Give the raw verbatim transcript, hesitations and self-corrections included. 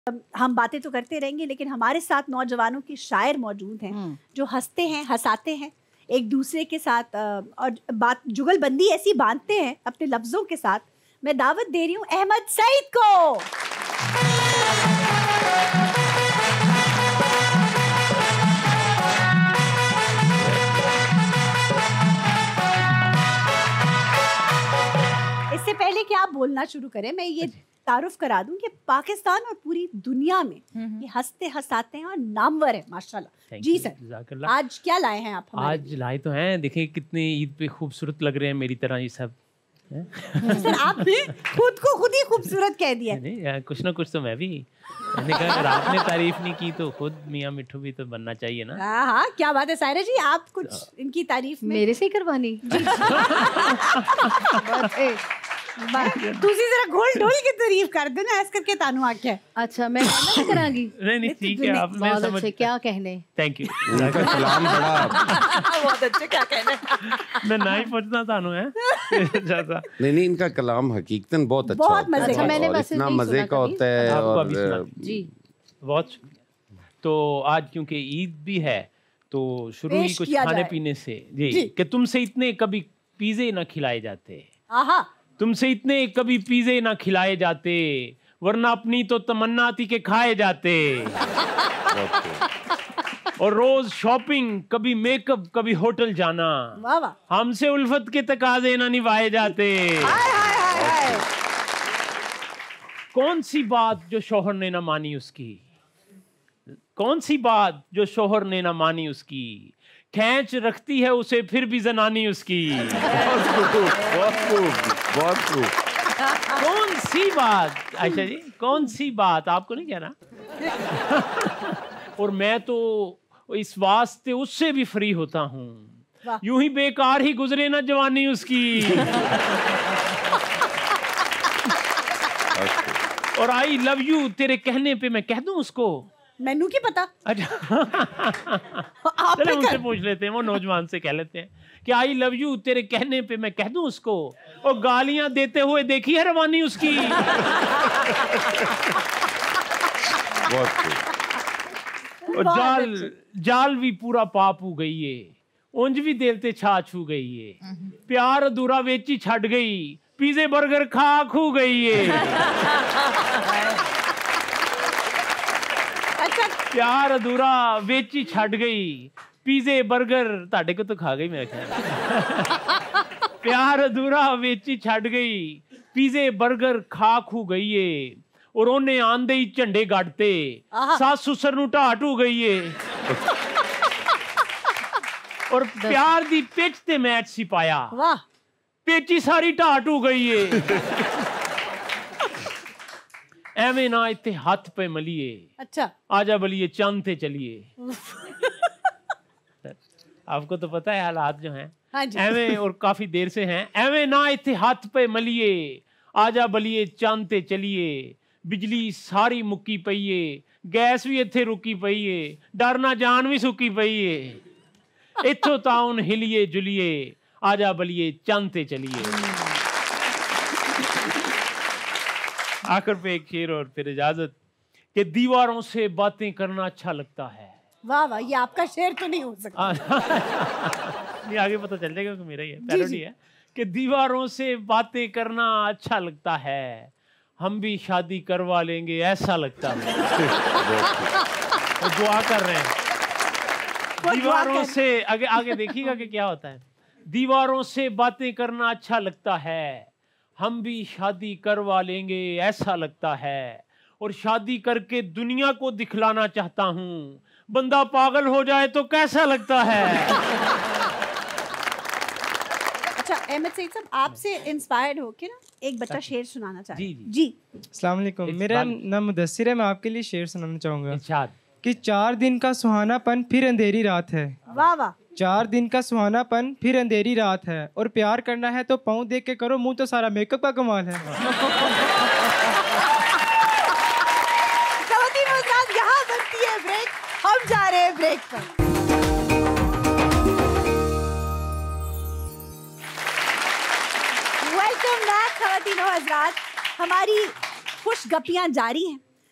हम बातें तो करते रहेंगे, लेकिन हमारे साथ नौजवानों के शायर मौजूद हैं जो हंसते हैं, हंसाते हैं एक दूसरे के साथ, और बात जुगलबंदी ऐसी बांधते हैं अपने लफ्जों के साथ। मैं दावत दे रही हूँ अहमद सईद को। इससे पहले कि आप बोलना शुरू करें, मैं ये तारुफ करा दूं कि पाकिस्तान और पूरी दुनिया में ये हंसते हंसाते हैं और नामवर है माशाल्लाह। जी सर, आज क्या लाए हैं आप हमारे? आज लाए तो हैं, देखिए कितने ईद पे खूबसूरत लग रहे हैं मेरी तरह ये सब। सर आपने खुद को खुद ही खूबसूरत कह दिया। नहीं, कुछ ना कुछ तो मैं भी, मैंने कहा अगर आपने तारीफ नहीं की तो खुद मियां मिठू भी तो बनना चाहिए ना। हाँ हाँ, क्या बात है सायरा जी, आप कुछ इनकी तारीफ में मेरे से ही करवानी। दूसरी जरा घोल ढोल की तारीफ कर दो ना, ऐसे करके तानू आके। अच्छा मैं कहना करांगी। नहीं नहीं ठीक है, आप मैं बहुत समझ। अच्छे, क्या कहने। Thank you. उनका कलाम बड़ा बहुत अच्छे, क्या कहने। मैं ना ही पूछना तानू है ज्यादा। नहीं नहीं, इनका कलाम हकीकतन बहुत अच्छा बहुत होता है। मजे का। मैंने और बस इतना नहीं मजे सुना का होता है। आपको अभी और सुना जी बहुत शुक्रिया। तो आज क्योंकि ईद भी है तो शुरू ही पेश कुछ किया खाने जाए। पीने से जी, जी। कि तुमसे इतने कभी पिज़्ज़े ना खिलाए जाते, आहा, तुमसे इतने कभी पिज़्ज़े ना खिलाए जाते, वरना अपनी तो तमन्ना थी के खाए जाते। और रोज शॉपिंग, कभी मेकअप, कभी होटल जाना, वाह वाह, हमसे उल्फत के तकाजे ना निभाए जाते। हाय हाय हाय हाय। कौन सी बात जो शोहर ने ना मानी उसकी, कौन सी बात जो शोहर ने ना मानी उसकी, खैंच रखती है उसे फिर भी जनानी उसकी। बहुत खूब, बहुत खूब, बहुत खूब। कौन सी बात आयशा जी, कौन सी बात, आपको नहीं कहना। और मैं तो इस वास्ते उससे भी फ्री होता हूँ, यूं ही बेकार ही गुजरे ना जवानी उसकी। और आई लव यू तेरे कहने पे मैं कह दूं उसको। मैनू की पता। अच्छा आप चले पे उनसे कर। पूछ लेते हैं, वो नौजवान से कह लेते हैं कि आई लव यू तेरे कहने पे मैं कह दूं उसको, और गालियां देते हुए देखी है रवानी उसकी। बहुत खूब। और जाल जाल भी पूरा पाप हो गई है, उंज भी दिल ते छा छू गई है, प्यार अधूरा वेची छड़ गई, पिज़्ज़े बर्गर खा खू गई है। अच्छा, प्यार अधूरा वेची छड़ गई, पिज़्ज़े बर्गर ताड़े को तो खा गई मेरा ख्याल। प्यार अधूरा वेची छड़ गई, पिज़्ज़े बर्गर खा खू गई है, और ਉਹਨੇ ਆਂਦੇ ਹੀ ਝੰਡੇ ਗੱਡਤੇ, ਸੱਸ ਸੁਸਰ ਨੂੰ ਢਾਟ ਹੋ ਗਈ ਏ। और प्यार दी पिच ते मैच सिपाया, वाह, पेची सारी ढाट हो गई है। एवें ना इत्थे हाथ पे मलिए, अच्छा, आजा बलिए चांद ते चलिए। आपको तो पता है हालात जो हैं। हाँ जी। एवें और काफी देर से हैं। एवें ना इत्थे हाथ पे मलिए, आजा बलिए चांद ते चलिए, बिजली सारी मुक्की पई है, गैस भी इत्थे रुकी पई है, डर ना जान भी सुकी पई है, इत्थों ताउन हिलिए जुलिए, आजा बलिए चांद ते चलिए। आखिर पे एक शेर और फिर इजाजत, कि दीवारों से बातें करना अच्छा लगता है। वाह वाह, ये आपका शेर तो नहीं हो सकता। ये आगे पता चल जाएगा कि मेरा ही है, पैरोडी है। कि दीवारों से बातें करना अच्छा लगता है, हम भी शादी करवा लेंगे ऐसा लगता है। वो दुआ कर रहे हैं दीवारों से। आगे आगे देखिएगा कि क्या होता है। दीवारों से बातें करना अच्छा लगता है, हम भी शादी करवा लेंगे ऐसा लगता है, और शादी करके दुनिया को दिखलाना चाहता हूँ, बंदा पागल हो जाए तो कैसा लगता है। अच्छा अहमद सईद साहब, आपसे इंस्पायर्ड होके ना एक बच्चा शेर सुनाना चाहता है। जी, जी। अस्सलाम वालेकुम, मेरा नाम मुदस्सिर है, मैं आपके लिए शेर सुनाना चाहूँगा इरशाद। कि चार दिन का सुहानापन फिर अंधेरी रात है। वाह वाह, चार दिन का सुहानापन फिर अंधेरी रात है, और प्यार करना है तो पाँव देख के करो, मुंह तो सारा मेकअप का कमाल है। ख़वातीन और हज़रात, यहाँ बनती है ब्रेक, हम जा रहे हैं ब्रेक पर। वेलकम बैक ख़वातीन और हज़रात, हमारी खुश गपियाँ जारी हैं।